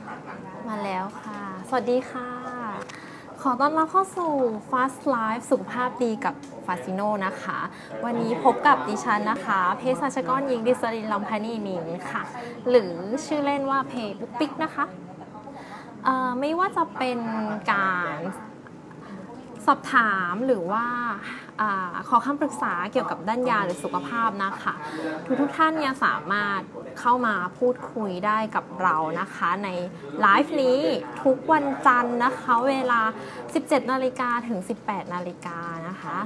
มาแล้วค่ะสวัสดีค่ะขอต้อนรับเข้าสู่ Fast Life สุขภาพดีกับฟาซิโนนะคะวันนี้พบกับดิฉันนะคะเภสัชกรหญิงดิศริน ลำพนีนินค่ะหรือชื่อเล่นว่าเพปุ๊กปิ๊กนะคะไม่ว่าจะเป็นการสอบถามหรือว่าขอคำปรึกษาเกี่ยวกับด้านยาหรือสุขภาพนะคะทุกท่านเนี่ยสามารถเข้ามาพูดคุยได้กับเรานะคะในไลฟ์นี้ทุกวันจันทร์นะคะเวลา 17 นาฬิกาถึง 18 นาฬิกานะคะ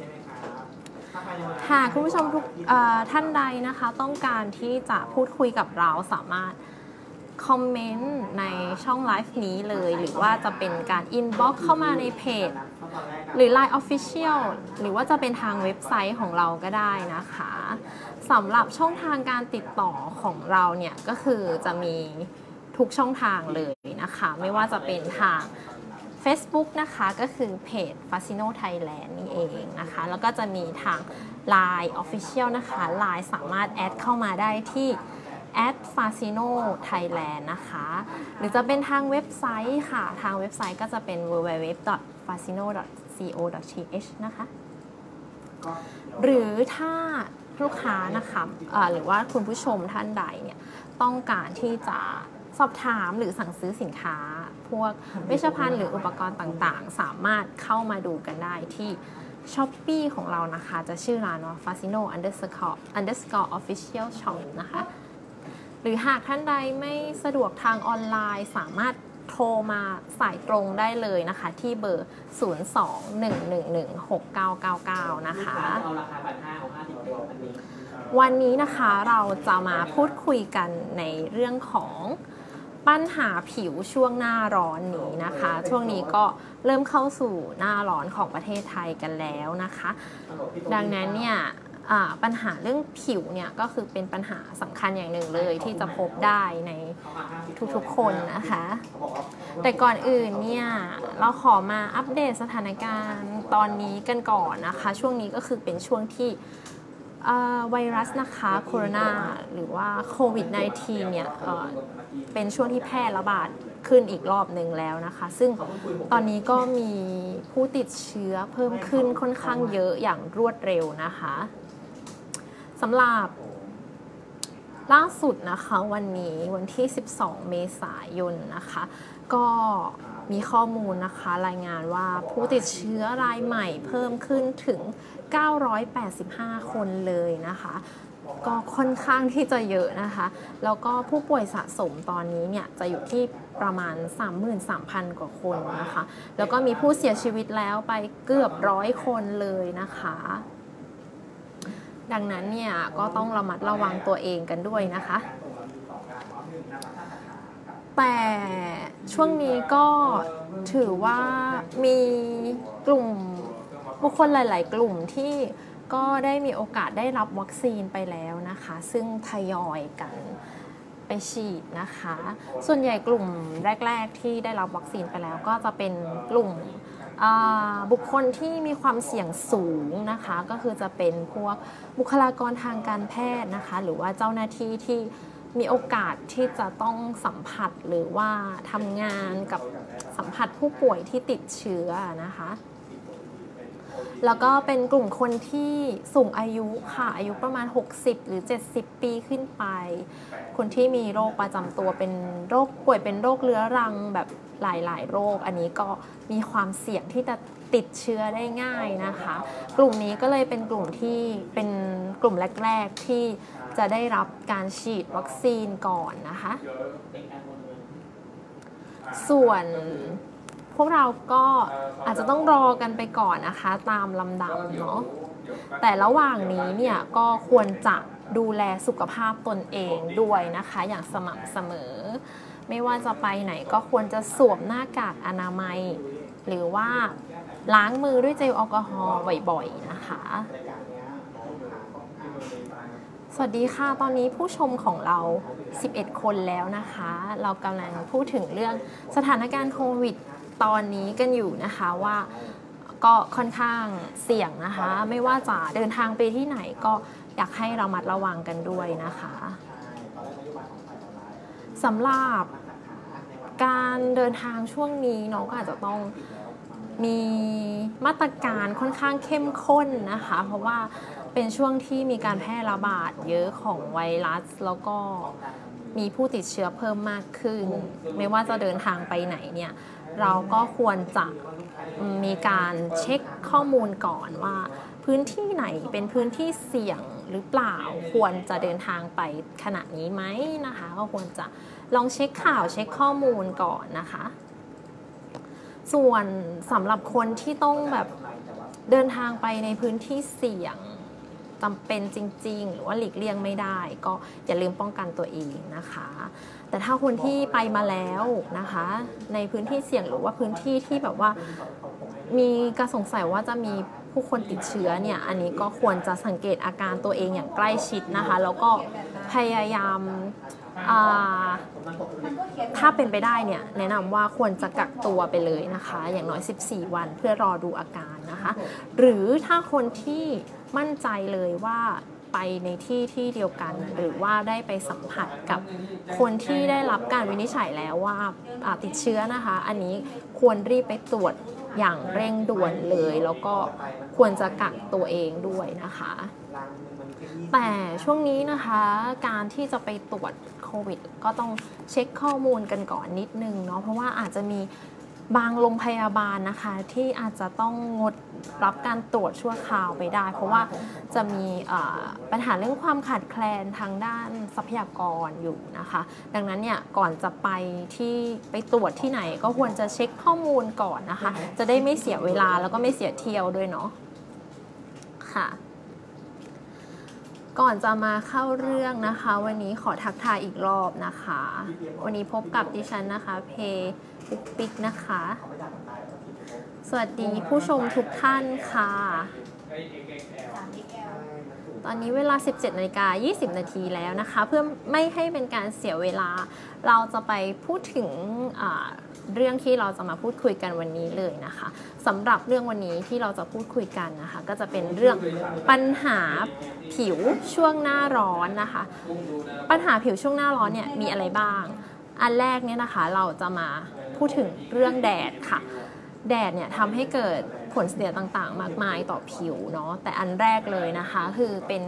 หากคุณผู้ชมทุกท่านใดนะคะต้องการที่จะพูดคุยกับเราสามารถคอมเมนต์ในช่องไลฟ์นี้เลยหรือว่าจะเป็นการอินบ็อกซ์เข้ามาในเพจหรือ Line Official หรือว่าจะเป็นทางเว็บไซต์ของเราก็ได้นะคะสำหรับช่องทางการติดต่อของเราเนี่ยก็คือจะมีทุกช่องทางเลยนะคะไม่ว่าจะเป็นทาง Facebook นะคะก็คือเพจ Fasino Thailand นี่เองนะคะแล้วก็จะมีทาง Line Official นะคะ Line สามารถแอดเข้ามาได้ที่@fasino thailand นะคะหรือจะเป็นทางเว็บไซต์ค่ะทางเว็บไซต์ก็จะเป็น www.fasino.co.th นะคะหรือถ้าลูกค้านะคะหรือว่าคุณผู้ชมท่านใดเนี่ยต้องการที่จะสอบถามหรือสั่งซื้อสินค้าพวกเวชภัณฑ์หรืออุปกรณ์ต่างๆสามารถเข้ามาดูกันได้ที่ Shopee ของเรานะคะจะชื่อร้านว่า fasino__ official shop นะคะหรือหากท่านใดไม่สะดวกทางออนไลน์สามารถโทรมาสายตรงได้เลยนะคะที่เบอร์ 02-111-6999 นะคะวันนี้นะคะเราจะมาพูดคุยกันในเรื่องของปัญหาผิวช่วงหน้าร้อนนี้นะคะช่วงนี้ก็เริ่มเข้าสู่หน้าร้อนของประเทศไทยกันแล้วนะคะดังนั้นเนี่ยปัญหาเรื่องผิวเนี่ยก็คือเป็นปัญหาสำคัญอย่างหนึ่งเลยที่จะพบได้ในทุกๆคนนะคะแต่ก่อนอื่นเนี่ยเราขอมาอัปเดตสถานการณ์ตอนนี้กันก่อนนะคะช่วงนี้ก็คือเป็นช่วงที่ไวรัสนะคะโคโรนาหรือว่าโควิด -19 เนี่ยเป็นช่วงที่แพร่ระบาดขึ้นอีกรอบหนึ่งแล้วนะคะซึ่งตอนนี้ก็มีผู้ติดเชื้อเพิ่มขึ้นค่อนข้างเยอะอย่างรวดเร็วนะคะสำหรับล่าสุดนะคะวันนี้วันที่ 12 เมษายนนะคะก็มีข้อมูลนะคะรายงานว่าผู้ติดเชื้อรายใหม่เพิ่มขึ้นถึง 985 คนเลยนะคะก็ค่อนข้างที่จะเยอะนะคะแล้วก็ผู้ป่วยสะสมตอนนี้เนี่ยจะอยู่ที่ประมาณ 33,000 กว่าคนนะคะแล้วก็มีผู้เสียชีวิตแล้วไปเกือบ100 คนเลยนะคะดังนั้นเนี่ยก็ต้องระมัดระวังตัวเองกันด้วยนะคะแต่ช่วงนี้ก็ถือว่ามีกลุ่มบุคคลหลายๆกลุ่มที่ก็ได้มีโอกาสได้รับวัคซีนไปแล้วนะคะซึ่งทยอยกันไปฉีดนะคะส่วนใหญ่กลุ่มแรกๆที่ได้รับวัคซีนไปแล้วก็จะเป็นกลุ่มบุคคลที่มีความเสี่ยงสูงนะคะก็คือจะเป็นพวกบุคลากรทางการแพทย์นะคะหรือว่าเจ้าหน้าที่ที่มีโอกาสที่จะต้องสัมผัสหรือว่าทำงานกับสัมผัสผู้ป่วยที่ติดเชื้อนะคะแล้วก็เป็นกลุ่มคนที่สูงอายุค่ะอายุประมาณ60หรือ70ปีขึ้นไปคนที่มีโรคประจำตัวเป็นโรคป่วยเป็นโรคเรื้อรังแบบหลายๆโรคอันนี้ก็มีความเสี่ยงที่จะติดเชื้อได้ง่ายนะคะกลุ่มนี้ก็เลยเป็นกลุ่มที่เป็นกลุ่มแรกๆที่จะได้รับการฉีดวัคซีนก่อนนะคะส่วนพวกเราก็อาจจะต้องรอกันไปก่อนนะคะตามลำดับเนาะแต่ระหว่างนี้เนี่ยก็ควรจะดูแลสุขภาพตนเองด้วยนะคะอย่างสม่ำเสมอไม่ว่าจะไปไหนก็ควรจะสวมหน้ากากอนามัยหรือว่าล้างมือด้วยเจลแอลกอฮอล์บ่อยๆนะคะสวัสดีค่ะตอนนี้ผู้ชมของเรา11 คนแล้วนะคะเรากำลังพูดถึงเรื่องสถานการณ์โควิดตอนนี้กันอยู่นะคะว่าก็ค่อนข้างเสี่ยงนะคะไม่ว่าจะเดินทางไปที่ไหนก็อยากให้ระมัดระวังกันด้วยนะคะสำหรับการเดินทางช่วงนี้เนาะก็อาจจะต้องมีมาตรการค่อนข้างเข้มข้นนะคะเพราะว่าเป็นช่วงที่มีการแพร่ระบาดเยอะของไวรัสแล้วก็มีผู้ติดเชื้อเพิ่มมากขึ้นไม่ว่าจะเดินทางไปไหนเนี่ยเราก็ควรจะมีการเช็คข้อมูลก่อนว่าพื้นที่ไหนเป็นพื้นที่เสี่ยงหรือเปล่าควรจะเดินทางไปขณะนี้ไหมนะคะก็ควรจะลองเช็คข่าวเช็คข้อมูลก่อนนะคะส่วนสำหรับคนที่ต้องแบบเดินทางไปในพื้นที่เสี่ยงจำเป็นจริงๆหรือว่าหลีกเลี่ยงไม่ได้ก็อย่าลืมป้องกันตัวเองนะคะแต่ถ้าคนที่ไปมาแล้วนะคะในพื้นที่เสี่ยงหรือว่าพื้นที่ที่แบบว่ามีการสงสัยว่าจะมีผู้คนติดเชื้อเนี่ยอันนี้ก็ควรจะสังเกตอาการตัวเองอย่างใกล้ชิดนะคะแล้วก็พยายามถ้าเป็นไปได้เนี่ยแนะนำว่าควรจะกักตัวไปเลยนะคะอย่างน้อย14วันเพื่อรอดูอาการนะคะหรือถ้าคนที่มั่นใจเลยว่าไปในที่เดียวกันหรือว่าได้ไปสัมผัสกับคนที่ได้รับการวินิจฉัยแล้วว่าติดเชื้อนะคะอันนี้ควรรีบไปตรวจอย่างเร่งด่วนเลยแล้วก็ควรจะกักตัวเองด้วยนะคะแต่ช่วงนี้นะคะการที่จะไปตรวจโควิดก็ต้องเช็คข้อมูลกันก่อนนิดนึงเนาะเพราะว่าอาจจะมีบางโรงพยาบาลนะคะที่อาจจะต้องงดรับการตรวจชั่วคราวไปได้เพราะว่าจะมีปัญหาเรื่องความขาดแคลนทางด้านทรัพยากรอยู่นะคะดังนั้นเนี่ยก่อนจะไปตรวจที่ไหนก็ควรจะเช็คข้อมูลก่อนนะคะจะได้ไม่เสียเวลาแล้วก็ไม่เสียเที่ยวด้วยเนาะค่ะก่อนจะมาเข้าเรื่องนะคะวันนี้ขอทักทายอีกรอบนะคะวันนี้พบกับดิฉันนะคะเพปุ๊กปิ๊กนะคะสวัสดีผู้ชมทุกท่านค่ะตอนนี้เวลา 17:20 นาทีแล้วนะคะเพื่อไม่ให้เป็นการเสียเวลาเราจะไปพูดถึงเรื่องที่เราจะมาพูดคุยกันวันนี้เลยนะคะสำหรับเรื่องวันนี้ที่เราจะพูดคุยกันนะคะก็จะเป็นเรื่องปัญหาผิวช่วงหน้าร้อนนะคะปัญหาผิวช่วงหน้าร้อนเนี่ยมีอะไรบ้างอันแรกเนี่ยนะคะเราจะมาพูดถึงเรื่องแดดค่ะแดดเนี่ยทำให้เกิดผลเสียต่างๆมากมายต่อผิวเนาะแต่อันแรกเลยนะคะคือเป็น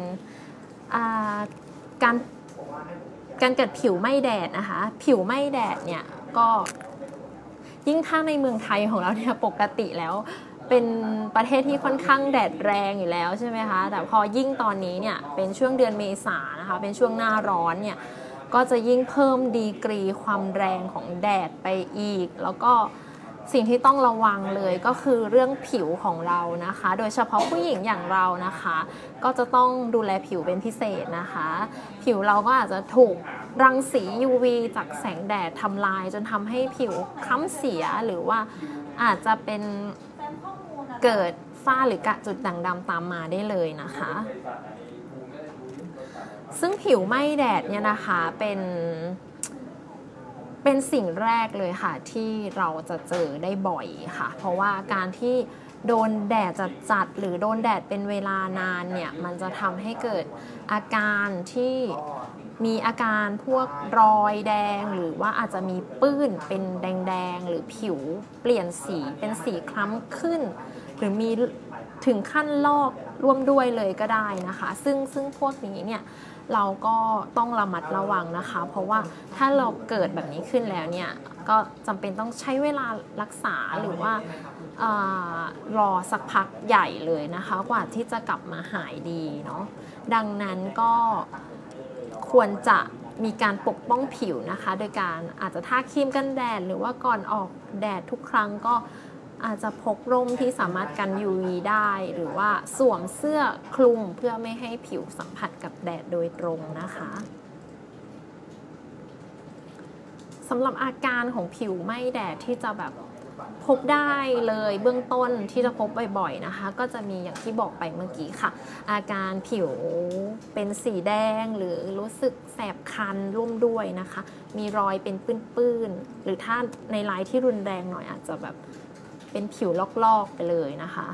การเกิดผิวไหม้แดดนะคะผิวไหม้แดดเนี่ยก็ยิ่งถ้าในเมืองไทยของเราเนี่ยปกติแล้วเป็นประเทศที่ค่อนข้างแดดแรงอยู่แล้วใช่ไหมคะแต่พอยิ่งตอนนี้เนี่ยเป็นช่วงเดือนเมษานะคะเป็นช่วงหน้าร้อนเนี่ยก็จะยิ่งเพิ่มดีกรีความแรงของแดดไปอีกแล้วก็สิ่งที่ต้องระวังเลยก็คือเรื่องผิวของเรานะคะโดยเฉพาะผู้หญิงอย่างเรานะคะก็จะต้องดูแลผิวเป็นพิเศษนะคะผิวเราก็อาจจะถูกรังสี UV จากแสงแดดทำลายจนทำให้ผิวคล้ำเสียหรือว่าอาจจะเป็นเกิดฝ้าหรือกระจุดด่างดำตามมาได้เลยนะคะซึ่งผิวไหม้แดดเนี่ยนะคะเป็นสิ่งแรกเลยค่ะที่เราจะเจอได้บ่อยค่ะเพราะว่าการที่โดนแดดจัดหรือโดนแดดเป็นเวลานานเนี่ยมันจะทำให้เกิดอาการที่มีอาการพวกรอยแดงหรือว่าอาจจะมีปื้นเป็นแดงๆหรือผิวเปลี่ยนสีเป็นสีคล้ำขึ้นหรือมีถึงขั้นลอกร่วมด้วยเลยก็ได้นะคะซึ่งพวกนี้เนี่ยเราก็ต้องระมัดระวังนะคะเพราะว่าถ้าเราเกิดแบบนี้ขึ้นแล้วเนี่ยก็จำเป็นต้องใช้เวลารักษาหรือว่ารอสักพักใหญ่เลยนะคะกว่าที่จะกลับมาหายดีเนาะดังนั้นก็ควรจะมีการปกป้องผิวนะคะโดยการอาจจะทาครีมกันแดดหรือว่าก่อนออกแดดทุกครั้งก็อาจจะพกร่มที่สามารถกัน UV ได้หรือว่าสวมเสื้อคลุมเพื่อไม่ให้ผิวสัมผัสกับแดดโดยตรงนะคะสำหรับอาการของผิวไหม้แดดที่จะแบบพบได้เลยเบื้องต้นที่จะพบบ่อยๆนะคะก็จะมีอย่างที่บอกไปเมื่อกี้ค่ะอาการผิวเป็นสีแดงหรือรู้สึกแสบคันร่วมด้วยนะคะมีรอยเป็นปื้นๆหรือถ้าในลายที่รุนแรงหน่อยอาจจะแบบเป็นผิวลอกๆไปเลยนะคะ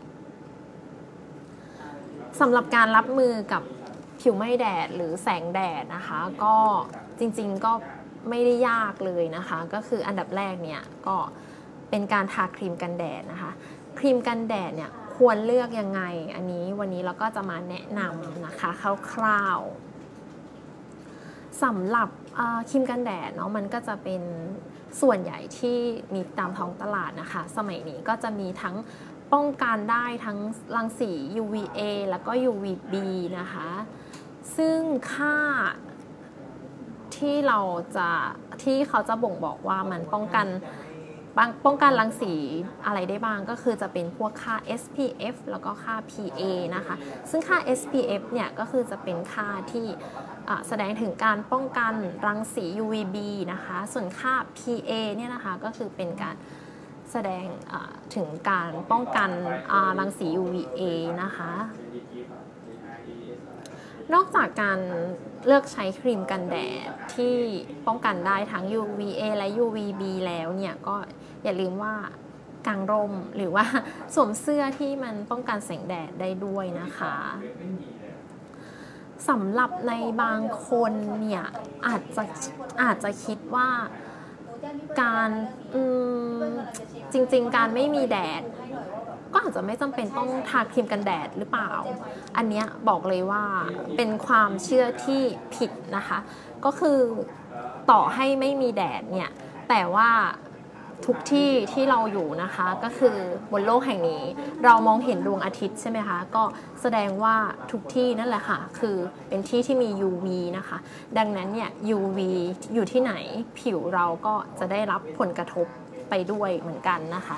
สำหรับการรับมือกับผิวไหม้แดดหรือแสงแดดนะคะก็จริงๆก็ไม่ได้ยากเลยนะคะก็คืออันดับแรกเนี่ยก็เป็นการทาครีมกันแดดนะคะครีมกันแดดเนี่ยควรเลือกยังไงอันนี้วันนี้เราก็จะมาแนะนำนะคะคร่าวๆสำหรับครีมกันแดดเนาะมันก็จะเป็นส่วนใหญ่ที่มีตามท้องตลาดนะคะสมัยนี้ก็จะมีทั้งป้องกันได้ทั้งรังสี UVA แล้วก็ UVB นะคะซึ่งค่าที่เขาจะบ่งบอกว่ามันป้องกันรังสีอะไรได้บ้างก็คือจะเป็นพวกค่า SPF แล้วก็ค่า PA นะคะซึ่งค่า SPF เนี่ยก็คือจะเป็นค่าที่แสดงถึงการป้องกันรังสี UVB นะคะส่วนค่า PA เนี่ยนะคะก็คือเป็นการแสดงถึงการป้องกันรังสี UVA นะคะนอกจากการเลือกใช้ครีมกันแดดที่ป้องกันได้ทั้ง UVA และ UVB แล้วเนี่ยก็อย่าลืมว่ากางร่มหรือว่าสวมเสื้อที่มันป้องกันแสงแดดได้ด้วยนะคะสำหรับในบางคนเนี่ยอาจจะคิดว่าการจริงๆการไม่มีแดดก็อาจจะไม่จำเป็นต้องทาครีมกันแดดหรือเปล่าอันเนี้ยบอกเลยว่าเป็นความเชื่อที่ผิดนะคะก็คือต่อให้ไม่มีแดดเนี่ยแต่ว่าทุกที่ที่เราอยู่นะคะก็คือบนโลกแห่งนี้เรามองเห็นดวงอาทิตย์ใช่ไหมคะก็แสดงว่าทุกที่นั่นแหละค่ะคือเป็นที่ที่มี UV นะคะดังนั้นเนี่ย UV อยู่ที่ไหนผิวเราก็จะได้รับผลกระทบไปด้วยเหมือนกันนะคะ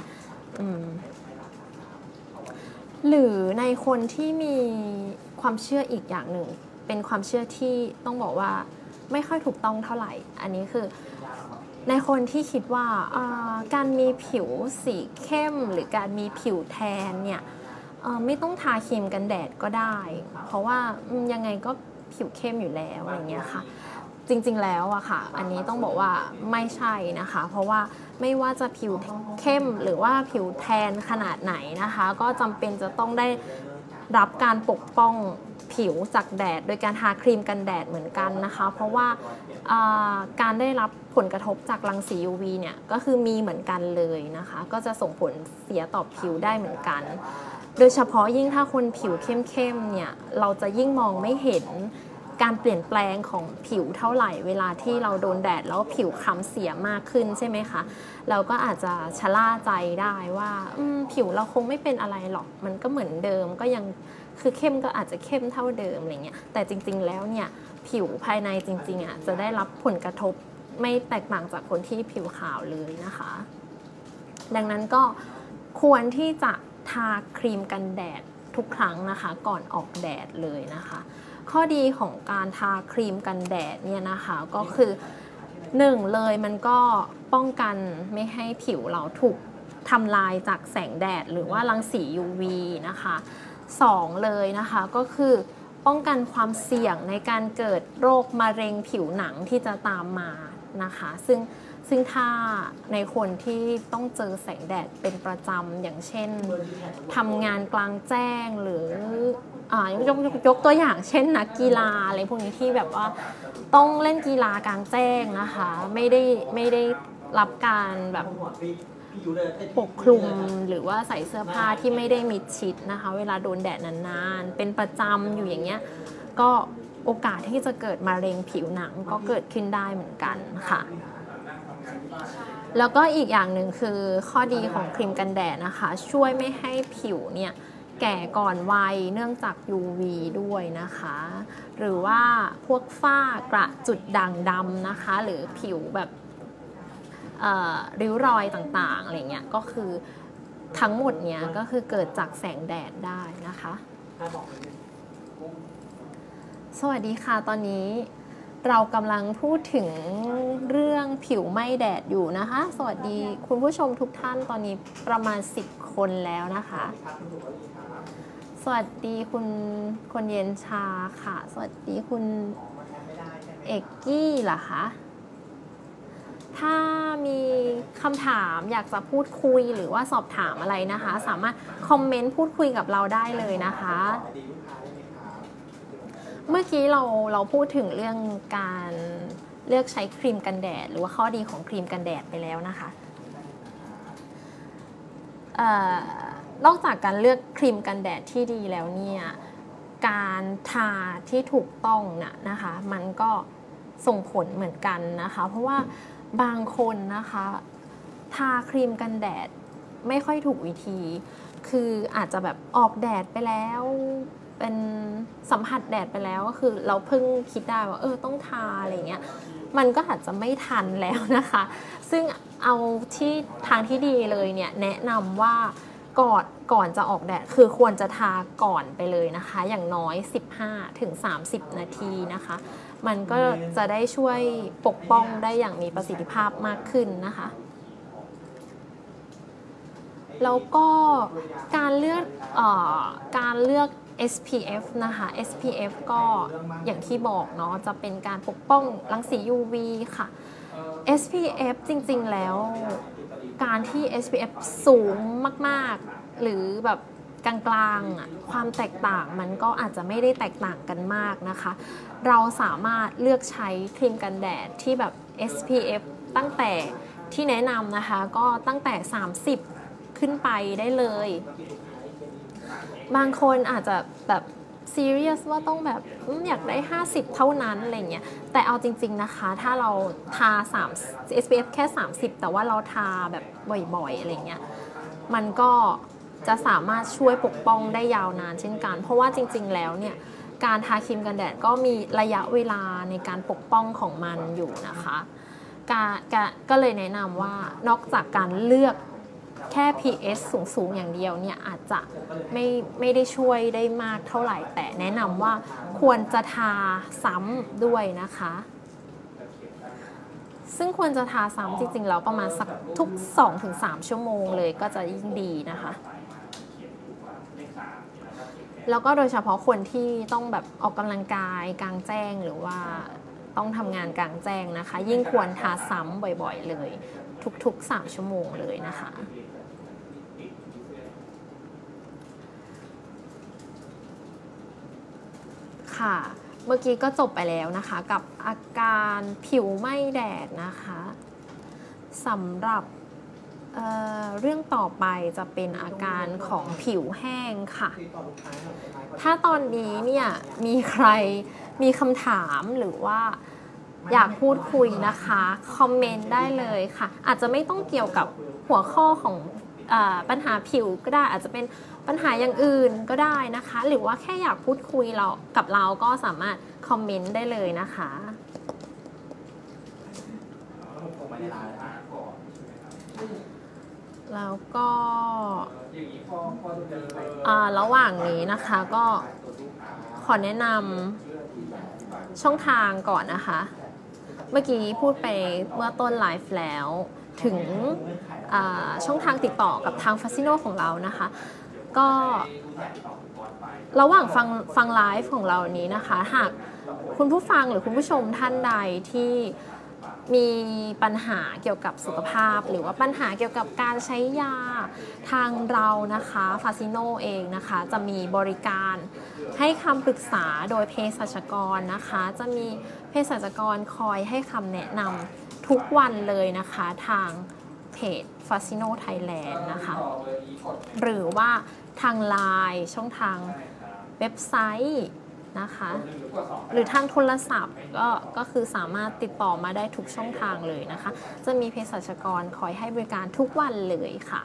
หรือในคนที่มีความเชื่ออีกอย่างหนึ่งเป็นความเชื่อที่ต้องบอกว่าไม่ค่อยถูกต้องเท่าไหร่อันนี้คือในคนที่คิดว่าการมีผิวสีเข้มหรือการมีผิวแทนเนี่ยไม่ต้องทาครีมกันแดดก็ได้เพราะว่ายังไงก็ผิวเข้มอยู่แล้วอะไรเงี้ยค่ะจริงๆแล้วอะค่ะอันนี้ต้องบอกว่าไม่ใช่นะคะเพราะว่าไม่ว่าจะผิวเข้มหรือว่าผิวแทนขนาดไหนนะคะก็จำเป็นจะต้องได้รับการปกป้องผิวจากแดดโดยการทาครีมกันแดดเหมือนกันนะคะเพราะว่าการได้รับผลกระทบจากรังสี UV เนี่ยก็คือมีเหมือนกันเลยนะคะก็จะส่งผลเสียต่อผิวได้เหมือนกันโดยเฉพาะยิ่งถ้าคนผิวเข้มๆเนี่ยเราจะยิ่งมองไม่เห็นการเปลี่ยนแปลงของผิวเท่าไหร่เวลาที่เราโดนแดดแล้วผิวคล้ำเสียมากขึ้นใช่ไหมคะเราก็อาจจะชะล่าใจได้ว่าผิวเราคงไม่เป็นอะไรหรอกมันก็เหมือนเดิมก็ยังคือเข้มก็อาจจะเข้มเท่าเดิมอะไรเงี้ยแต่จริงๆแล้วเนี่ยผิวภายในจริงๆจะได้รับผลกระทบไม่แตกต่างจากคนที่ผิวขาวเลยนะคะดังนั้นก็ควรที่จะทาครีมกันแดดทุกครั้งนะคะก่อนออกแดดเลยนะคะข้อดีของการทาครีมกันแดดเนี่ยนะคะก็คือ1เลยมันก็ป้องกันไม่ให้ผิวเราถูกทำลายจากแสงแดดหรือว่ารังสี UV นะคะ2เลยนะคะก็คือป้องกันความเสี่ยงในการเกิดโรคมะเร็งผิวหนังที่จะตามมานะคะซึ่งถ้าในคนที่ต้องเจอแสงแดดเป็นประจำอย่างเช่นทำงานกลางแจ้งหรือยกตัวอย่างเช่นนักกีฬาอะไรพวกนี้ที่แบบว่าต้องเล่นกีฬากลางแจ้งนะคะไม่ได้รับการแบบปกคลุมหรือว่าใส่เสื้อผ้าที่ไม่ได้มิดชิดนะคะเวลาโดนแดดนานๆเป็นประจำอยู่อย่างเงี้ยก็โอกาสที่จะเกิดมะเร็งผิวหนังก็เกิดขึ้นได้เหมือนกันค่ะแล้วก็อีกอย่างหนึ่งคือข้อดีของครีมกันแดดนะคะช่วยไม่ให้ผิวเนี่ยแก่ก่อนวัยเนื่องจาก UV ด้วยนะคะหรือว่าพวกฝ้ากระจุดด่างดำนะคะหรือผิวแบบริ้วรอยต่างๆอะไรเงี้ยก็คือทั้งหมดเนี้ยก็คือเกิดจากแสงแดดได้นะคะสวัสดีค่ะตอนนี้เรากำลังพูดถึงเรื่องผิวไหม้แดดอยู่นะคะสวัสดีคุณผู้ชมทุกท่านตอนนี้ประมาณ10คนแล้วนะคะสวัสดีคุณเย็นชาค่ะสวัสดีคุณเอกกี้เหรอคะถ้ามีคำถามอยากจะพูดคุยหรือว่าสอบถามอะไรนะคะสามารถคอมเมนต์พูดคุยกับเราได้เลยนะคะเมื่อกี้เราพูดถึงเรื่องการเลือกใช้ครีมกันแดดหรือว่าข้อดีของครีมกันแดดไปแล้วนะคะนอกจากการเลือกครีมกันแดดที่ดีแล้วเนี่ยการทาที่ถูกต้องนะคะมันก็ส่งผลเหมือนกันนะคะเพราะว่าบางคนนะคะทาครีมกันแดดไม่ค่อยถูกวิธีคืออาจจะแบบออกแดดไปแล้วเป็นสัมผัสแดดไปแล้วก็คือเราเพิ่งคิดได้ว่าต้องทาอะไรเงี้ยมันก็อาจจะไม่ทันแล้วนะคะซึ่งเอาที่ทางที่ดีเลยเนี่ยแนะนำว่าก่อนจะออกแดดคือควรจะทาก่อนไปเลยนะคะอย่างน้อย 15-30 นาทีนะคะมันก็จะได้ช่วยปกป้องได้อย่างมีประสิทธิภาพมากขึ้นนะคะแล้วก็การเลือก SPF นะคะ SPF ก็อย่างที่บอกเนาะจะเป็นการปกป้องรังสี UV ค่ะ SPF จริงๆแล้วการที่ SPF สูงมากๆหรือแบบกลางๆความแตกต่างมันก็อาจจะไม่ได้แตกต่างกันมากนะคะเราสามารถเลือกใช้ครีมกันแดดที่แบบ SPF ตั้งแต่ที่แนะนำนะคะก็ตั้งแต่30ขึ้นไปได้เลยบางคนอาจจะแบบซีเรียสว่าต้องแบบอยากได้50เท่านั้นอะไรเงี้ยแต่เอาจริงๆนะคะถ้าเราทาSPF แค่30แต่ว่าเราทาแบบบ่อยๆอะไรเงี้ยมันก็จะสามารถช่วยปกป้องได้ยาวนานเช่นกันเพราะว่าจริงๆแล้วเนี่ยการทาครีมกันแดดก็มีระยะเวลาในการปกป้องของมันอยู่นะคะก็เลยแนะนำว่านอกจากการเลือกแค่ pH สูงๆอย่างเดียวเนี่ยอาจจะไม่ได้ช่วยได้มากเท่าไหร่แต่แนะนำว่าควรจะทาซ้ำด้วยนะคะซึ่งควรจะทาซ้ำจริงๆแล้วประมาณสักทุก 2-3 ชั่วโมงเลยก็จะยิ่งดีนะคะแล้วก็โดยเฉพาะคนที่ต้องแบบออกกำลังกายกลางแจ้งหรือว่าต้องทำงานกลางแจ้งนะคะยิ่งควรทาซ้ำบ่อยๆเลยทุกๆ3ชั่วโมงเลยนะคะค่ะเมื่อกี้ก็จบไปแล้วนะคะกับอาการผิวไหม้แดดนะคะสำหรับเรื่องต่อไปจะเป็นอาการของผิวแห้งค่ะถ้าตอนนี้เนี่ยมีใครมีคำถามหรือว่าอยากพูดคุยนะคะคอมเมนต์ได้เลยค่ะอาจจะไม่ต้องเกี่ยวกับหัวข้อของปัญหาผิวก็ได้อาจจะเป็นปัญหาอย่างอื่นก็ได้นะคะหรือว่าแค่อยากพูดคุยกับเราก็สามารถคอมเมนต์ได้เลยนะคะแล้วก็ระหว่างนี้นะคะก็ขอแนะนำช่องทางก่อนนะคะเมื่อกี้พูดไปเมื่อต้นไลฟ์แล้วถึงช่องทางติดต่อกับทางฟาซิโนของเรานะคะก็ระหว่างฟังไลฟ์ของเรานี้นะคะหากคุณผู้ฟังหรือคุณผู้ชมท่านใดที่มีปัญหาเกี่ยวกับสุขภาพหรือว่าปัญหาเกี่ยวกับการใช้ยาทางเรานะคะฟาซิโนเองนะคะจะมีบริการให้คำปรึกษาโดยเภสัชกรนะคะจะมีเภสัชกรคอยให้คำแนะนำทุกวันเลยนะคะทางเพจ Fasino Thailand นะคะหรือว่าทาง LINE ช่องทางเว็บไซต์นะคะหรือทางโทรศัพท์ก็คือสามารถติดต่อมาได้ทุกช่องทางเลยนะคะจะมีเภสัชกรคอยให้บริการทุกวันเลยค่ะ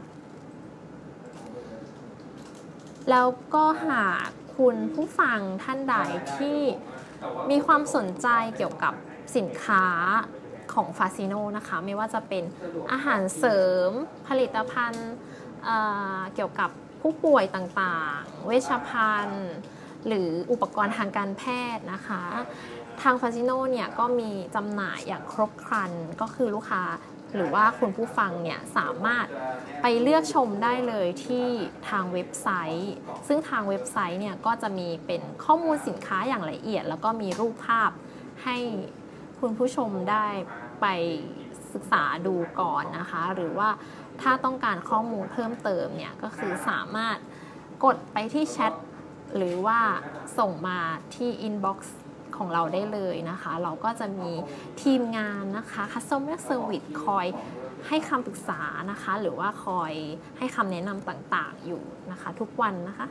แล้วก็หากคุณผู้ฟังท่านใดที่มีความสนใจเกี่ยวกับสินค้าของฟาซิโนนะคะไม่ว่าจะเป็นอาหารเสริมผลิตภัณฑ์เกี่ยวกับผู้ป่วยต่างๆเวชภัณฑ์หรืออุปกรณ์ทางการแพทย์นะคะทางฟาซิโนเนี่ยก็มีจำหน่ายอย่างครบครันก็คือลูกค้าหรือว่าคุณผู้ฟังเนี่ยสามารถไปเลือกชมได้เลยที่ทางเว็บไซต์ซึ่งทางเว็บไซต์เนี่ยก็จะมีเป็นข้อมูลสินค้าอย่างละเอียดแล้วก็มีรูปภาพให้คุณผู้ชมได้ไปศึกษาดูก่อนนะคะหรือว่าถ้าต้องการข้อมูลเพิ่มเติมเนี่ยก็คือสามารถกดไปที่แชทหรือว่าส่งมาที่ inbox ของเราได้เลยนะคะเราก็จะมีทีมงานนะคะ Customer Service คอยให้คำปรึกษานะคะหรือว่าคอยให้คำแนะนำต่างๆอยู่นะคะทุกวันนะคะ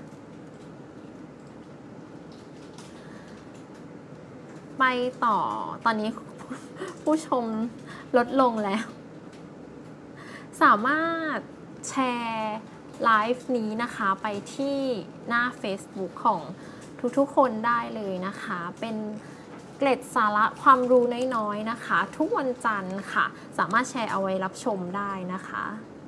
ไปต่อตอนนี้ผู้ชมลดลงแล้วสามารถแชร์ไลฟ์นี้นะคะไปที่หน้า Facebook ของทุกๆคนได้เลยนะคะเป็นเกร็ดสาระความรู้น้อยๆนะคะทุกวันจันทร์ค่ะสามารถแชร์เอาไว้รับชมได้นะคะ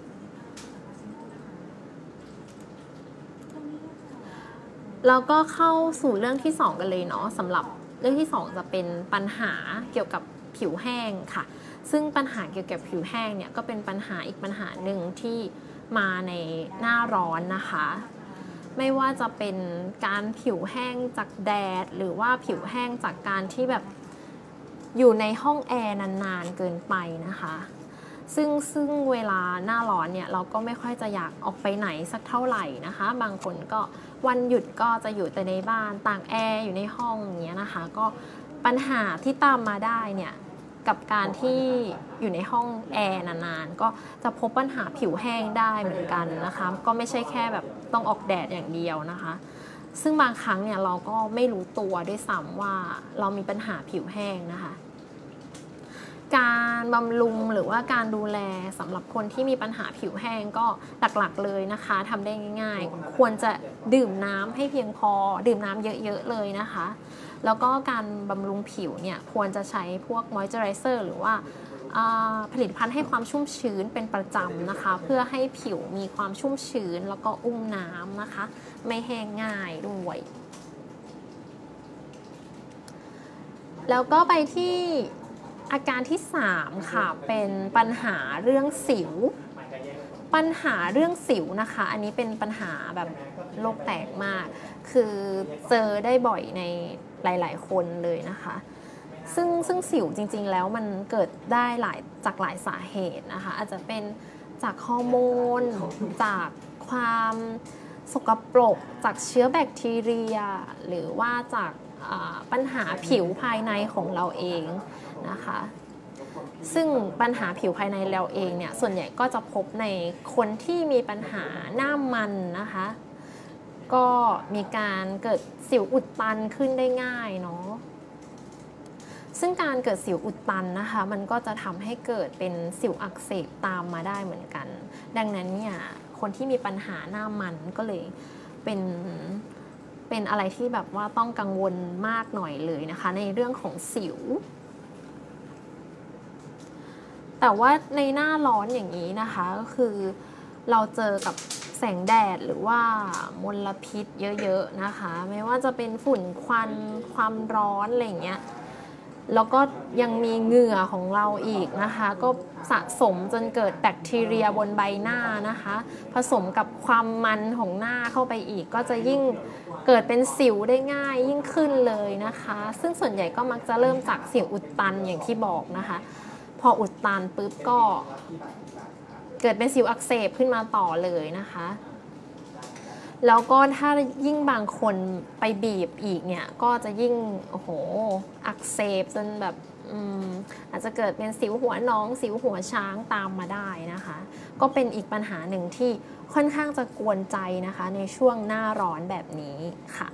แล้วก็เข้าสู่เรื่องที่2กันเลยเนาะสำหรับเรื่องที่2จะเป็นปัญหาเกี่ยวกับผิวแห้งค่ะซึ่งปัญหาเกี่ยวกับผิวแห้งเนี่ยก็เป็นปัญหาอีกปัญหาหนึ่งที่มาในหน้าร้อนนะคะไม่ว่าจะเป็นการผิวแห้งจากแดดหรือว่าผิวแห้งจากการที่แบบอยู่ในห้องแอร์นานๆเกินไปนะคะซึ่งเวลาหน้าร้อนเนี่ยเราก็ไม่ค่อยจะอยากออกไปไหนสักเท่าไหร่นะคะบางคนก็วันหยุดก็จะอยู่แต่ในบ้านตากแอร์อยู่ในห้องอย่างเงี้ยนะคะก็ปัญหาที่ตามมาได้เนี่ยกับการที่อยู่ในห้องแอร์นานๆก็จะพบปัญหาผิวแห้งได้เหมือนกันนะคะก็ไม่ใช่แค่แบบต้องออกแดดอย่างเดียวนะคะซึ่งบางครั้งเนี่ยเราก็ไม่รู้ตัวด้วยซ้ำว่าเรามีปัญหาผิวแห้งนะคะการบำรุงหรือว่าการดูแลสำหรับคนที่มีปัญหาผิวแห้งก็หลักๆเลยนะคะทำได้ง่ายๆควรจะดื่มน้ำให้เพียงพอดื่มน้ำเยอะๆเลยนะคะแล้วก็การบำรุงผิวเนี่ยควรจะใช้พวกมอยเจอไรเซอร์หรือว่าผลิตภัณฑ์ให้ความชุ่มชื้นเป็นประจำนะคะเพื่อให้ผิวมีความชุ่มชื้นแล้วก็อุ้มน้ำนะคะไม่แห้งง่ายด้วยแล้วก็ไปที่อาการที่3ค่ะเป็นปัญหาเรื่องสิวปัญหาเรื่องสิวนะคะอันนี้เป็นปัญหาแบบโลกแตกมากคือเจอได้บ่อยในหลายๆคนเลยนะคะซึ่งสิวจริงๆแล้วมันเกิดได้จากหลายสาเหตุนะคะอาจจะเป็นจากฮอร์โมนจากความสกปรกจากเชื้อแบคทีเรียหรือว่าจากปัญหาผิวภายในของเราเองนะคะซึ่งปัญหาผิวภายในเราเองเนี่ยส่วนใหญ่ก็จะพบในคนที่มีปัญหาหน้ามันนะคะก็มีการเกิดสิวอุดตันขึ้นได้ง่ายเนาะซึ่งการเกิดสิวอุดตันนะคะมันก็จะทำให้เกิดเป็นสิวอักเสบตามมาได้เหมือนกันดังนั้นเนี่ยคนที่มีปัญหาหน้ามันก็เลยเป็นอะไรที่แบบว่าต้องกังวลมากหน่อยเลยนะคะในเรื่องของสิวแต่ว่าในหน้าร้อนอย่างนี้นะคะก็คือเราเจอกับแสงแดดหรือว่ามลพิษเยอะๆนะคะไม่ว่าจะเป็นฝุ่นควันความร้อนอะไรอย่างเงี้ยแล้วก็ยังมีเหงื่อของเราอีกนะคะก็สะสมจนเกิดแบคทีเรียบนใบหน้านะคะผสมกับความมันของหน้าเข้าไปอีกก็จะยิ่งเกิดเป็นสิวได้ง่ายยิ่งขึ้นเลยนะคะซึ่งส่วนใหญ่ก็มักจะเริ่มจากสิวอุดตันอย่างที่บอกนะคะพออุดตันปุ๊บก็เกิดเป็นสิวอักเสบขึ้นมาต่อเลยนะคะแล้วก็ถ้ายิ่งบางคนไปบีบอีกเนี่ยก็จะยิ่งโอ้โหอักเสบจนแบบอาจจะเกิดเป็นสิวหัวน้องสิวหัวช้างตามมาได้นะคะก็เป็นอีกปัญหาหนึ่งที่ค่อนข้างจะกวนใจนะคะในช่วงหน้าร้อนแบบนี้ค่ะ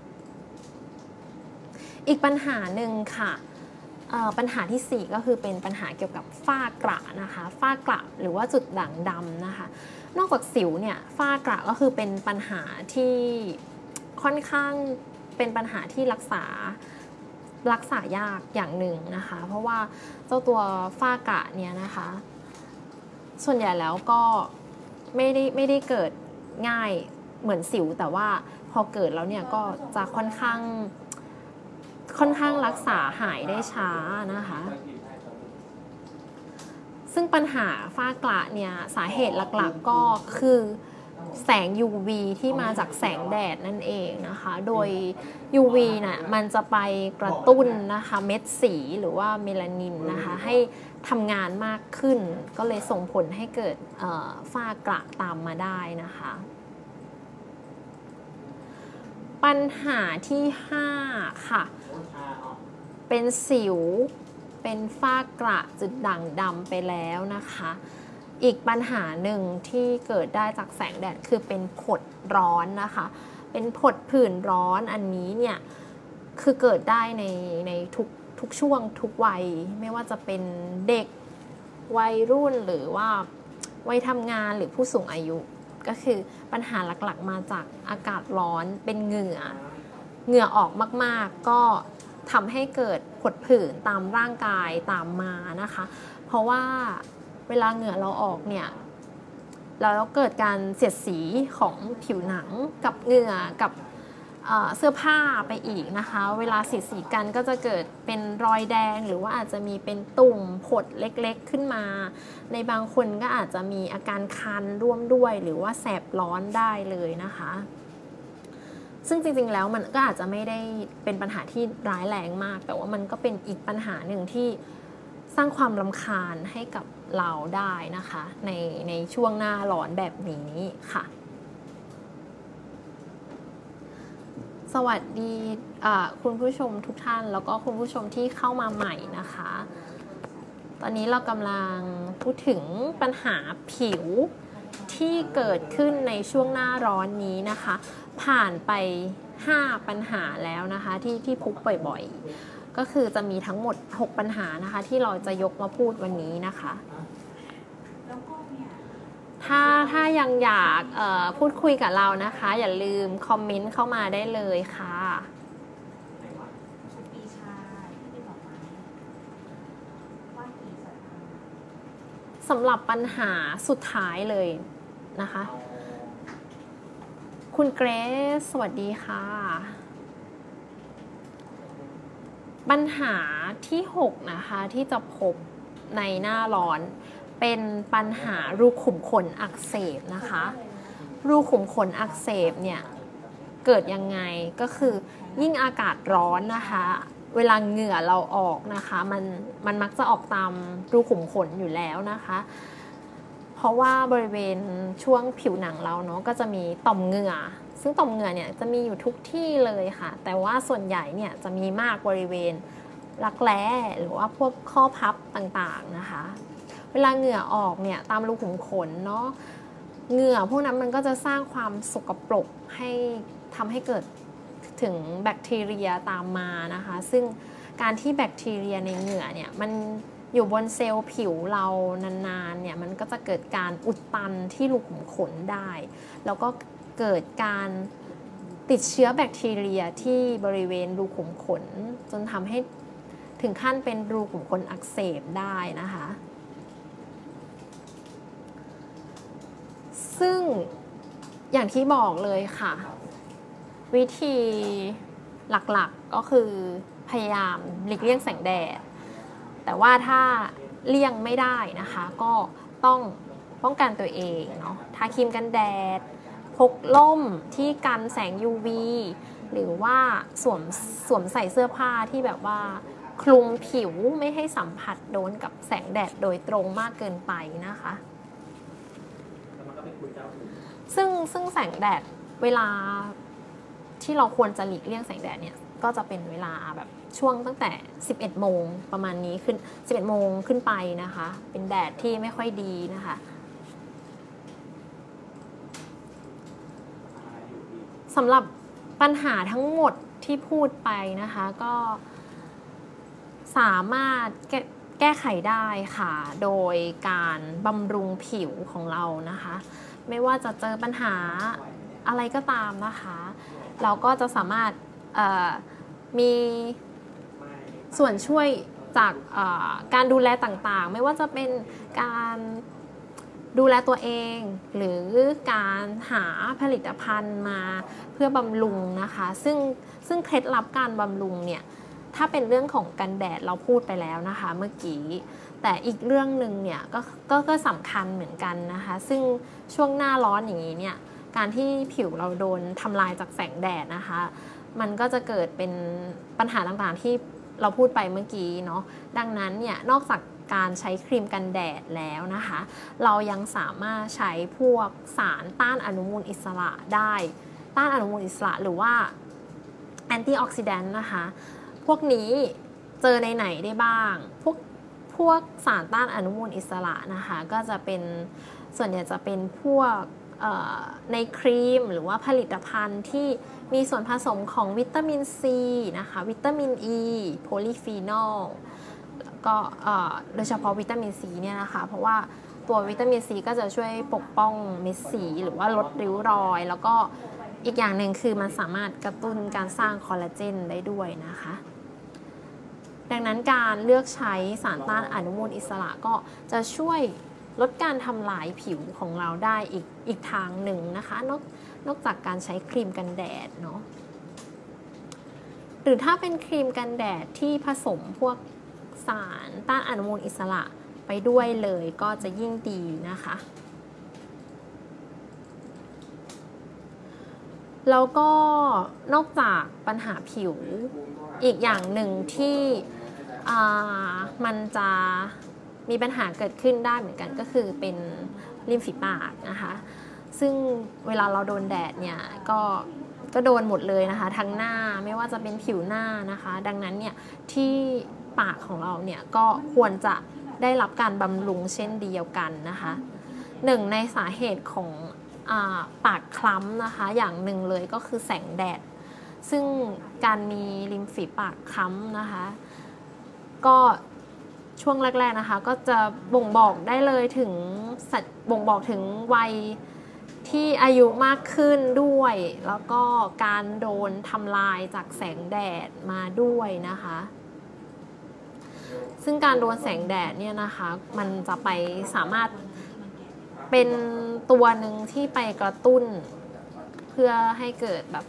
อีกปัญหาหนึ่งค่ะปัญหาที่4ก็คือเป็นปัญหาเกี่ยวกับฝ้ากระนะคะฝ้ากระหรือว่าจุดด่างดำนะคะนอกจากสิวเนี่ยฝ้ากระก็คือเป็นปัญหาที่ค่อนข้างเป็นปัญหาที่รักษายากอย่างหนึ่งนะคะเพราะว่าเจ้าตัวฝ้ากระเนี่ยนะคะส่วนใหญ่แล้วก็ไม่ได้เกิดง่ายเหมือนสิวแต่ว่าพอเกิดแล้วเนี่ยก็จะค่อนข้างรักษาหายได้ช้านะคะซึ่งปัญหาฝ้ากระเนี่ยสาเหตุหลักๆก็คือแสง UV ที่มาจากแสงแดดนั่นเองนะคะโดย UV น่ะมันจะไปกระตุ้นนะคะเม็ดสีหรือว่าเมลานินนะคะให้ทำงานมากขึ้นก็เลยส่งผลให้เกิดฝ้ากระตามมาได้นะคะปัญหาที่5ค่ะเป็นสิวเป็นฝ้ากระจุดด่างดำไปแล้วนะคะอีกปัญหาหนึ่งที่เกิดได้จากแสงแดดคือเป็นผดร้อนนะคะเป็นผดผื่นร้อนอันนี้เนี่ยคือเกิดได้ในทุกช่วงทุกวัยไม่ว่าจะเป็นเด็กวัยรุ่นหรือว่าวัยทำงานหรือผู้สูงอายุก็คือปัญหาหลักๆมาจากอากาศร้อนเป็นเหงื่อออกมากๆก็ทำให้เกิดผดผื่นตามร่างกายตามมานะคะเพราะว่าเวลาเหงื่อเราออกเนี่ยแล้วเกิดการเสียดสีของผิวหนังกับเหงื่อกับเสื้อผ้าไปอีกนะคะเวลาเสียดสีกันก็จะเกิดเป็นรอยแดงหรือว่าอาจจะมีเป็นตุ่มผดเล็กๆขึ้นมาในบางคนก็อาจจะมีอาการคันร่วมด้วยหรือว่าแสบร้อนได้เลยนะคะซึ่งจริงๆแล้วมันก็อาจจะไม่ได้เป็นปัญหาที่ร้ายแรงมากแต่ว่ามันก็เป็นอีกปัญหาหนึ่งที่สร้างความรำคาญให้กับเราได้นะคะในช่วงหน้าร้อนแบบนี้ค่ะสวัสดีคุณผู้ชมทุกท่านแล้วก็คุณผู้ชมที่เข้ามาใหม่นะคะตอนนี้เรากำลังพูดถึงปัญหาผิวที่เกิดขึ้นในช่วงหน้าร้อนนี้นะคะผ่านไป5ปัญหาแล้วนะคะที่พบบ่อยๆก็คือจะมีทั้งหมด6ปัญหานะคะที่เราจะยกมาพูดวันนี้นะคะถ้ายังอยากพูดคุยกับเรานะคะอย่าลืมคอมเมนต์เข้ามาได้เลยค่ะสำหรับปัญหาสุดท้ายเลยนะคะคุณเกรซสวัสดีค่ะปัญหาที่6นะคะที่จะพบในหน้าร้อนเป็นปัญหารูขุมขนอักเสบนะคะรูขุมขนอักเสบเนี่ยเกิดยังไงก็คือยิ่งอากาศร้อนนะคะเวลาเหงื่อเราออกนะคะมันมักจะออกตามรูขุมขนอยู่แล้วนะคะเพราะว่าบริเวณช่วงผิวหนังเราเนาะก็จะมีต่อมเหงื่อซึ่งต่อมเหงื่อเนี่ยจะมีอยู่ทุกที่เลยค่ะแต่ว่าส่วนใหญ่เนี่ยจะมีมากบริเวณรักแร้หรือว่าพวกข้อพับต่างๆนะคะเวลาเหงื่อออกเนี่ยตามรูขุมขนเนาะเหงื่อพวกนั้นมันก็จะสร้างความสกปรกให้ทำให้เกิดถึงแบคทีเรียตามมานะคะซึ่งการที่แบคทีเรียในเหงื่อเนี่ยมันอยู่บนเซลล์ผิวเรานานๆเนี่ยมันก็จะเกิดการอุดตันที่รูขุมขนได้แล้วก็เกิดการติดเชื้อแบคทีเรียที่บริเวณรูขุมขนจนทำให้ถึงขั้นเป็นรูขุมขนอักเสบได้นะคะซึ่งอย่างที่บอกเลยค่ะวิธีหลักๆก็คือพยายามหลีกเลี่ยงแสงแดดแต่ว่าถ้าเลี่ยงไม่ได้นะคะก็ต้องป้องกันตัวเองเนาะทาครีมกันแดดพกล่มที่กันแสง UV หรือว่าสวมใส่เสื้อผ้าที่แบบว่าคลุมผิวไม่ให้สัมผัสโดนกับแสงแดดโดยตรงมากเกินไปนะคะซึ่งแสงแดดเวลาที่เราควรจะหลีกเลี่ยงแสงแดดเนี่ยก็จะเป็นเวลาแบบช่วงตั้งแต่11โมงประมาณนี้ขึ้น11โมงขึ้นไปนะคะเป็นแดดที่ไม่ค่อยดีนะคะสำหรับปัญหาทั้งหมดที่พูดไปนะคะก็สามารถแก้ไขได้ค่ะโดยการบำรุงผิวของเรานะคะไม่ว่าจะเจอปัญหาอะไรก็ตามนะคะเราก็จะสามารถมีส่วนช่วยจากการดูแลต่างๆไม่ว่าจะเป็นการดูแลตัวเองหรือการหาผลิตภัณฑ์มาเพื่อบำรุงนะคะซึ่งเคล็ดลับการบำรุงเนี่ยถ้าเป็นเรื่องของกันแดดเราพูดไปแล้วนะคะเมื่อกี้แต่อีกเรื่องหนึ่งเนี่ยก็สำคัญเหมือนกันนะคะซึ่งช่วงหน้าร้อนอย่างนี้เนี่ยการที่ผิวเราโดนทำลายจากแสงแดดนะคะมันก็จะเกิดเป็นปัญหาต่างๆที่เราพูดไปเมื่อกี้เนาะดังนั้นเนี่ยนอกจากการใช้ครีมกันแดดแล้วนะคะเรายังสามารถใช้พวกสารต้านอนุมูลอิสระได้ต้านอนุมูลอิสระหรือว่าแอนตี้ออกซิแดนต์นะคะพวกนี้เจอในไหนได้บ้างพวกสารต้านอนุมูลอิสระนะคะก็จะเป็นส่วนใหญ่จะเป็นพวกในครีมหรือว่าผลิตภัณฑ์ที่มีส่วนผสมของวิตามินซีนะคะวิตามินอ e, ีโพลีฟีนอลก็โดยเฉพาะวิตามินซีเนี่ยนะคะเพราะว่าตัววิตามินซีก็จะช่วยปกป้องเม็ดสีหรือว่าลดริ้วรอยแล้วก็อีกอย่างหนึ่งคือมันสามารถกระตุ้นการสร้างคอลลาเจนได้ด้วยนะคะดังนั้นการเลือกใช้สารต้านอนุมูลอิสระก็จะช่วยลดการทำลายผิวของเราได้อีกทางหนึ่งนะคะนอกจากการใช้ครีมกันแดดเนาะหรือถ้าเป็นครีมกันแดดที่ผสมพวกสารต้านอนุมูลอิสระไปด้วยเลยก็จะยิ่งดีนะคะแล้วก็นอกจากปัญหาผิวอีกอย่างหนึ่งที่มันจะมีปัญหาเกิดขึ้นได้เหมือนกันก็คือเป็นริมฝีปากนะคะซึ่งเวลาเราโดนแดดเนี่ยก็โดนหมดเลยนะคะทั้งหน้าไม่ว่าจะเป็นผิวหน้านะคะดังนั้นเนี่ยที่ปากของเราเนี่ยก็ควรจะได้รับการบำรุงเช่นเดียวกันนะคะหนึ่งในสาเหตุของปากคล้ำนะคะอย่างหนึ่งเลยก็คือแสงแดดซึ่งการมีริมฝีปากคล้ำนะคะก็ช่วงแรกๆนะคะก็จะบ่งบอกได้เลยถึงบ่งบอกถึงวัยที่อายุมากขึ้นด้วยแล้วก็การโดนทำลายจากแสงแดดมาด้วยนะคะซึ่งการโดนแสงแดดเนี่ยนะคะมันจะไปสามารถเป็นตัวหนึ่งที่ไปกระตุ้นเพื่อให้เกิดแบบ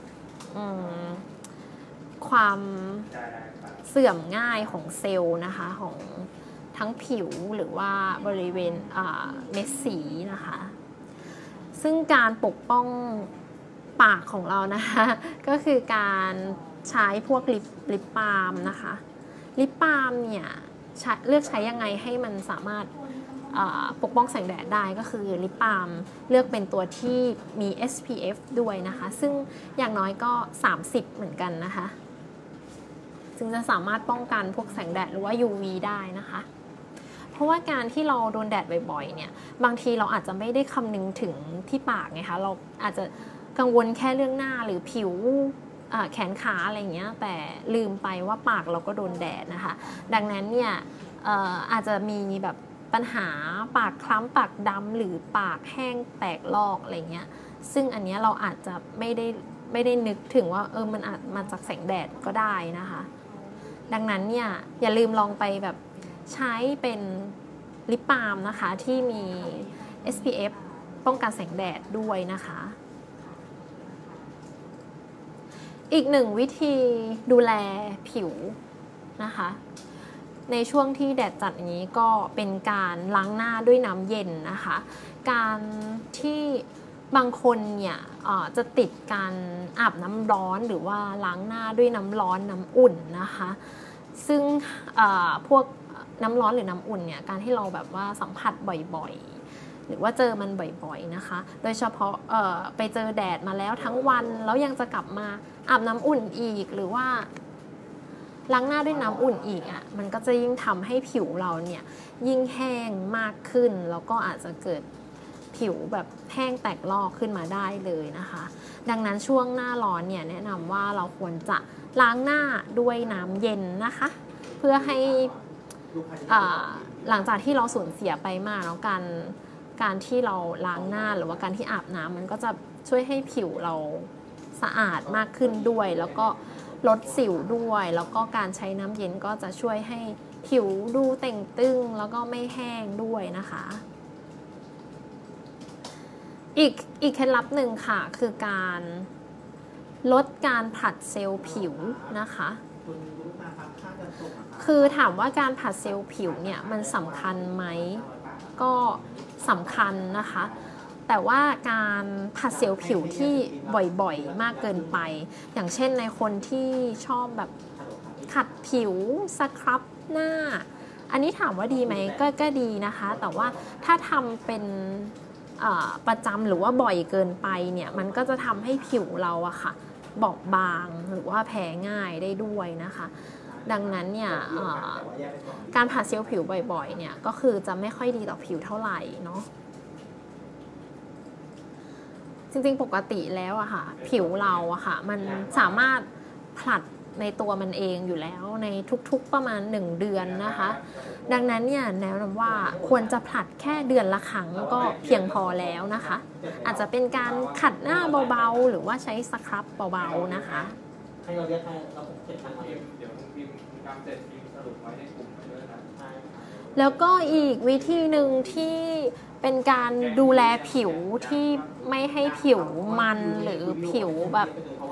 ความเสื่อมง่ายของเซลล์นะคะของทั้งผิวหรือว่าบริเวณเม็ดสีนะคะซึ่งการปกป้องปากของเรานะคะก็คือการใช้พวกลิปบาล์มนะคะลิปบาล์มเนี่ยเลือกใช้ยังไงให้มันสามารถปกป้องแสงแดดได้ก็คือลิปบาล์มเลือกเป็นตัวที่มี SPF ด้วยนะคะซึ่งอย่างน้อยก็30เหมือนกันนะคะซึ่งจะสามารถป้องกันพวกแสงแดดหรือว่า UV ได้นะคะเพราะว่าการที่เราโดนแดดบ่อยๆเนี่ยบางทีเราอาจจะไม่ได้คำนึงถึงที่ปากไงคะเราอาจจะกังวลแค่เรื่องหน้าหรือผิวแขนขาอะไรเงี้ยแต่ลืมไปว่าปากเราก็โดนแดดนะคะดังนั้นเนี่ยอาจจะมีแบบปัญหาปากคล้ำปากดำหรือปากแห้งแตกลอกอะไรเงี้ยซึ่งอันนี้เราอาจจะไม่ได้นึกถึงว่ามันอาจมาจากแสงแดดก็ได้นะคะดังนั้นเนี่ยอย่าลืมลองไปแบบใช้เป็นลิปบาล์มนะคะที่มี SPF ป้องกันแสงแดดด้วยนะคะอีกหนึ่งวิธีดูแลผิวนะคะในช่วงที่แดดจัดอย่างนี้ก็เป็นการล้างหน้าด้วยน้ำเย็นนะคะการที่บางคนเนี่ยจะติดการอาบน้ำร้อนหรือว่าล้างหน้าด้วยน้ำร้อนน้ำอุ่นนะคะซึ่งพวกน้ำร้อนหรือน้ำอุ่นเนี่ยการที่เราแบบว่าสัมผัสบ่อยๆหรือว่าเจอมันบ่อยๆนะคะโดยเฉพาะไปเจอแดดมาแล้วทั้งวันแล้วยังจะกลับมาอาบน้ำอุ่นอีกหรือว่าล้างหน้าด้วยน้ำอุ่นอีกมันก็จะยิ่งทำให้ผิวเราเนี่ยยิ่งแห้งมากขึ้นแล้วก็อาจจะเกิดผิวแบบแห้งแตกลอกขึ้นมาได้เลยนะคะดังนั้นช่วงหน้าร้อนเนี่ยแนะนำว่าเราควรจะล้างหน้าด้วยน้ำเย็นนะคะเพื่อให้หลังจากที่เราสูญเสียไปมากแล้วการที่เราล้างหน้าหรือว่าการที่อาบน้ำมันก็จะช่วยให้ผิวเราสะอาดมากขึ้นด้วยแล้วก็ลดสิวด้วยแล้วก็การใช้น้ำเย็นก็จะช่วยให้ผิวดูเต่งตึงแล้วก็ไม่แห้งด้วยนะคะอีกเคล็ดลับหนึ่งค่ะคือการลดการผลัดเซลล์ผิวนะคะคือถามว่าการผลัดเซลล์ผิวเนี่ยมันสำคัญไหมก็สำคัญนะคะแต่ว่าการผัดเซลล์ผิวที่บ่อยๆมากเกินไปอย่างเช่นในคนที่ชอบแบบขัดผิวสครับหน้าอันนี้ถามว่าดีไหมก็ดีนะคะแต่ว่าถ้าทำเป็นประจำหรือว่าบ่อยเกินไปเนี่ยมันก็จะทำให้ผิวเราอะค่ะบอบบางหรือว่าแพ้ง่ายได้ด้วยนะคะดังนั้นเนี่ยการผัดเซลล์ผิวบ่อยๆเนี่ยก็คือจะไม่ค่อยดีต่อผิวเท่าไหร่เนาะจริงๆปกติแล้วอะค่ะผิวเราอะค่ะมันสามารถผลัดในตัวมันเองอยู่แล้วในทุกๆประมาณ1 เดือนนะคะดังนั้นเนี่ยแนะนำว่าควรจะผลัดแค่เดือนละครั้งก็เพียงพอแล้วนะคะอาจจะเป็นการขัดหน้าเบาๆหรือว่าใช้สครับเบาๆนะคะให้เราเรียกให้เราเก็บตังค์ไว้เดี๋ยวพิมพ์ทำเสร็จพิมพ์สรุปไว้ในกลุ่มไปด้วยนะแล้วก็อีกวิธีหนึ่งที่เป็นการดูแลผิวที่ไม่ให้ผิวมันหรือผิวแบบ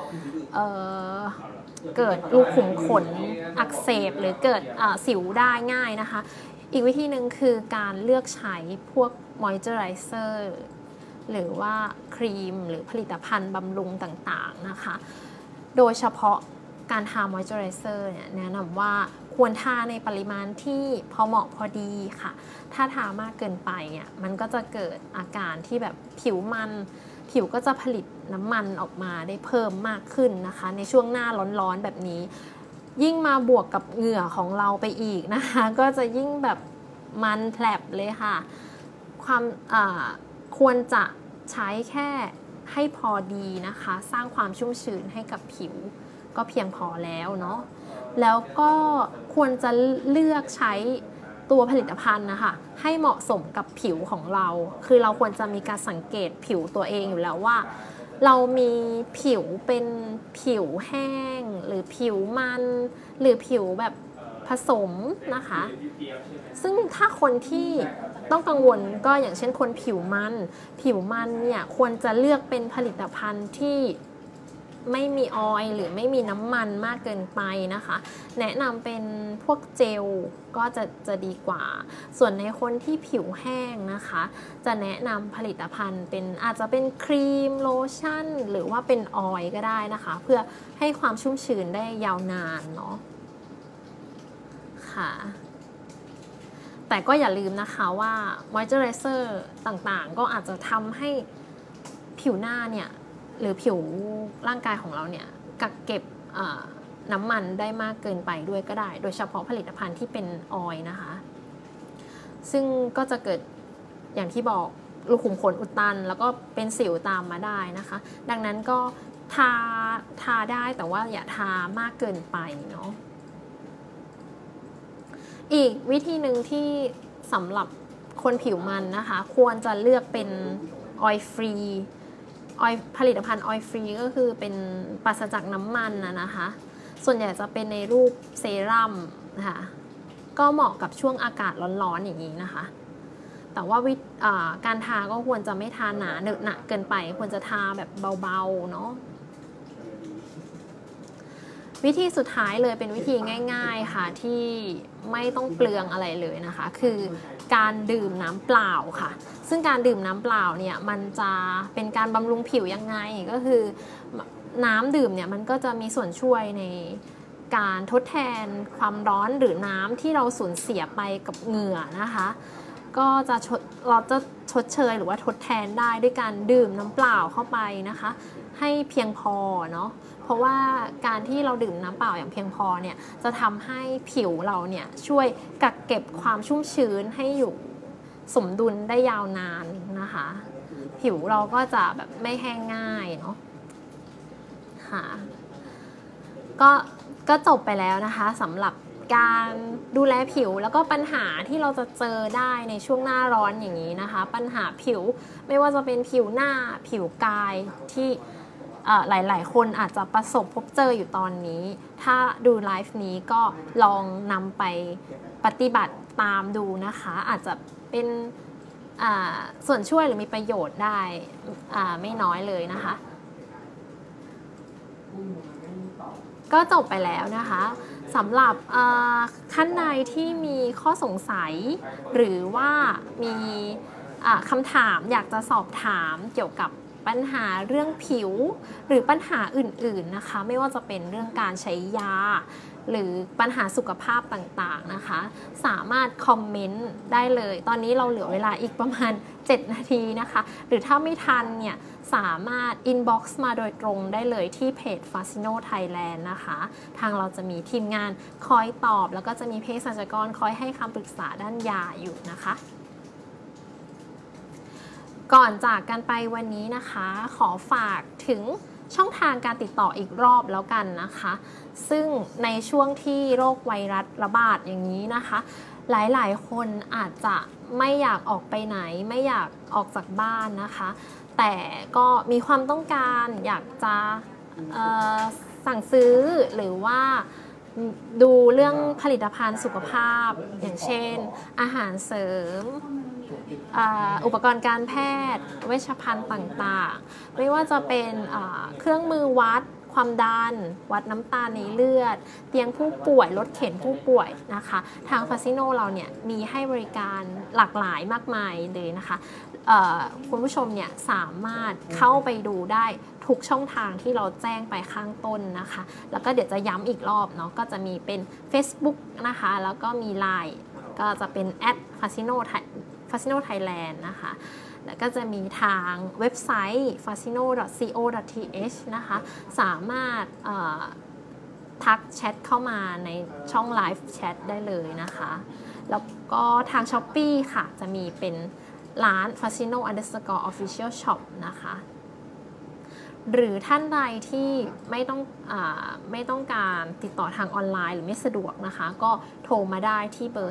เกิดรูขุมขนอักเสบหรือเกิดสิวได้ง่ายนะคะอีกวิธีหนึ่งคือการเลือกใช้พวกมอยเจอไรเซอร์หรือว่าครีมหรือผลิตภัณฑ์บำรุงต่างๆนะคะโดยเฉพาะการทามอยเจอไรเซอร์เนี่ยแนะนำว่าควรทาในปริมาณที่พอเหมาะพอดีค่ะถ้าทามากเกินไปเนี่ยมันก็จะเกิดอาการที่แบบผิวมันผิวก็จะผลิตน้ำมันออกมาได้เพิ่มมากขึ้นนะคะในช่วงหน้าร้อนๆแบบนี้ยิ่งมาบวกกับเหงื่อของเราไปอีกนะคะก็จะยิ่งแบบมันแผลบเลยค่ะความควรจะใช้แค่ให้พอดีนะคะสร้างความชุ่มชื้นให้กับผิวก็เพียงพอแล้วเนาะแล้วก็ควรจะเลือกใช้ตัวผลิตภัณฑ์นะคะให้เหมาะสมกับผิวของเราคือเราควรจะมีการสังเกตผิวตัวเองอยู่แล้วว่าเรามีผิวเป็นผิวแห้งหรือผิวมันหรือผิวแบบผสมนะคะซึ่งถ้าคนที่ต้องกังวลก็อย่างเช่นคนผิวมันเนี่ยควรจะเลือกเป็นผลิตภัณฑ์ที่ไม่มีออยล์หรือไม่มีน้ำมันมากเกินไปนะคะแนะนำเป็นพวกเจลก็จะดีกว่าส่วนในคนที่ผิวแห้งนะคะจะแนะนำผลิตภัณฑ์เป็นอาจจะเป็นครีมโลชั่นหรือว่าเป็นออยล์ก็ได้นะคะเพื่อให้ความชุ่มชื้นได้ยาวนานเนาะค่ะแต่ก็อย่าลืมนะคะว่ามอยเจอไรเซอร์ต่างๆก็อาจจะทำให้ผิวหน้าเนี่ยหรือผิวร่างกายของเราเนี่ยกักเก็บน้ำมันได้มากเกินไปด้วยก็ได้โดยเฉพาะผลิตภัณฑ์ที่เป็นออยล์นะคะซึ่งก็จะเกิดอย่างที่บอกรูขุมขนอุดตันแล้วก็เป็นสิวตามมาได้นะคะดังนั้นก็ทาได้แต่ว่าอย่าทามากเกินไปเนาะอีกวิธีหนึ่งที่สำหรับคนผิวมันนะคะควรจะเลือกเป็นออยล์ฟรีผลิตภัณฑ์ออยล์ฟรีก็คือเป็นปราศจากน้ำมันนะคะส่วนใหญ่จะเป็นในรูปเซรั่มนะคะก็เหมาะกับช่วงอากาศร้อนๆอย่างนี้นะคะแต่ว่าการทาก็ควรจะไม่ทาหนาเหนอะหนะเกินไปควรจะทาแบบเบาๆเนาะวิธีสุดท้ายเลยเป็นวิธีง่ายๆค่ะที่ไม่ต้องเปลืองอะไรเลยนะคะคือการดื่มน้ำเปล่าค่ะซึ่งการดื่มน้ำเปล่าเนี่ยมันจะเป็นการบำรุงผิวยังไงก็คือน้ำดื่มเนี่ยมันก็จะมีส่วนช่วยในการทดแทนความร้อนหรือน้ำที่เราสูญเสียไปกับเหงื่อนะคะก็เราจะชดเชยหรือว่าทดแทนได้ด้วยการดื่มน้ำเปล่าเข้าไปนะคะให้เพียงพอเนาะเพราะว่าการที่เราดื่มน้ำเปล่าอย่างเพียงพอเนี่ยจะทำให้ผิวเราเนี่ยช่วยกักเก็บความชุ่มชื้นให้อยู่สมดุลได้ยาวนานนะคะผิวเราก็จะแบบไม่แห้งง่ายเนาะค่ะก็จบไปแล้วนะคะสำหรับการดูแลผิวแล้วก็ปัญหาที่เราจะเจอได้ในช่วงหน้าร้อนอย่างนี้นะคะปัญหาผิวไม่ว่าจะเป็นผิวหน้าผิวกายที่หลายๆคนอาจจะประสบพบเจออยู่ตอนนี้ถ้าดูไลฟ์นี้ก็ลองนำไปปฏิบัติตามดูนะคะอาจจะเป็นส่วนช่วยหรือมีประโยชน์ได้ไม่น้อยเลยนะคะก็จบไปแล้วนะคะสำหรับท่านใดที่มีข้อสงสัยหรือว่ามีคำถามอยากจะสอบถามเกี่ยวกับปัญหาเรื่องผิวหรือปัญหาอื่นๆนะคะไม่ว่าจะเป็นเรื่องการใช้ยาหรือปัญหาสุขภาพต่างๆนะคะสามารถคอมเมนต์ได้เลยตอนนี้เราเหลือเวลาอีกประมาณ 7 นาทีนะคะหรือถ้าไม่ทันเนี่ยสามารถ inbox มาโดยตรงได้เลยที่เพจ Fasino Thailand นะคะทางเราจะมีทีมงานคอยตอบแล้วก็จะมีเภสัชกรคอยให้คำปรึกษาด้านยาอยู่นะคะก่อนจากกันไปวันนี้นะคะขอฝากถึงช่องทางการติดต่ออีกรอบแล้วกันนะคะซึ่งในช่วงที่โรคไวรัสระบาดอย่างนี้นะคะหลายๆคนอาจจะไม่อยากออกไปไหนไม่อยากออกจากบ้านนะคะแต่ก็มีความต้องการอยากจะสั่งซื้อหรือว่าดูเรื่องผลิตภัณฑ์สุขภาพอย่างเช่นอาหารเสริมอุปกรณ์การแพทย์เวชภัณฑ์ต่างๆไม่ว่าจะเป็นเครื่องมือวัดความดันวัดน้ำตาลในเลือดเตียงผู้ป่วยรถเข็นผู้ป่วยนะคะทาง Fasino เราเนี่ยมีให้บริการหลากหลายมากมายเลยนะคะคุณผู้ชมเนี่ยสามารถเข้าไปดูได้ทุกช่องทางที่เราแจ้งไปข้างต้นนะคะแล้วก็เดี๋ยวจะย้ำอีกรอบเนาะก็จะมีเป็น Facebook นะคะแล้วก็มี LINE ก็จะเป็น @Fasino Thailand นะคะแล้วก็จะมีทางเว็บไซต์ fasino.co.th นะคะสามารถทักแชทเข้ามาในช่องไลฟ์แชทได้เลยนะคะแล้วก็ทาง Shopee ค่ะจะมีเป็นร้าน fasino_official shop นะคะหรือท่านใดที่ไม่ต้องการติดต่อทางออนไลน์หรือไม่สะดวกนะคะก็โทรมาได้ที่เบอร์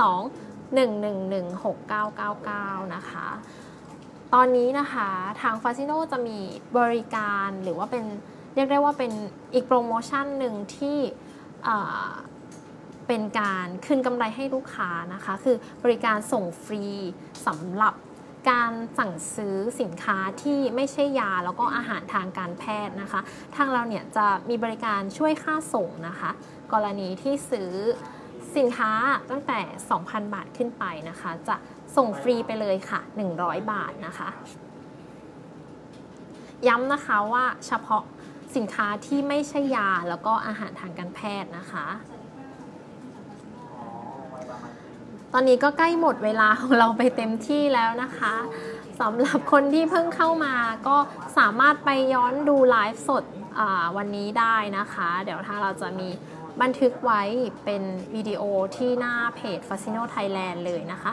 02-111-6999 นะคะตอนนี้นะคะทาง Fasino จะมีบริการหรือว่าเป็นเรียกได้ว่าเป็นอีกโปรโมชั่นหนึ่งที่เป็นการคืนกำไรให้ลูกค้านะคะคือบริการส่งฟรีสำหรับการสั่งซื้อสินค้าที่ไม่ใช่ยาแล้วก็อาหารทางการแพทย์นะคะทางเราเนี่ยจะมีบริการช่วยค่าส่งนะคะกรณีที่ซื้อสินค้าตั้งแต่ 2,000 บาทขึ้นไปนะคะจะส่งฟรีไปเลยค่ะ100 บาทนะคะย้ำนะคะว่าเฉพาะสินค้าที่ไม่ใช่ยาแล้วก็อาหารทางการแพทย์นะคะตอนนี้ก็ใกล้หมดเวลาของเราไปเต็มที่แล้วนะคะสำหรับคนที่เพิ่งเข้ามาก็สามารถไปย้อนดูไลฟ์สดวันนี้ได้นะคะเดี๋ยวทางเราจะมีบันทึกไว้เป็นวิดีโอที่หน้าเพจ Fasino Thailand เลยนะคะ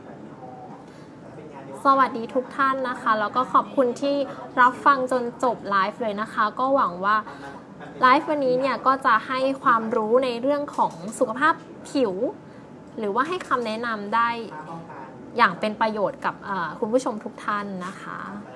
สวัสดีทุกท่านนะคะแล้วก็ขอบคุณที่รับฟังจนจบไลฟ์เลยนะคะก็หวังว่าไลฟ์วันนี้เนี่ยก็จะให้ความรู้ในเรื่องของสุขภาพผิวหรือว่าให้คำแนะนำได้อย่างเป็นประโยชน์กับคุณผู้ชมทุกท่านนะคะ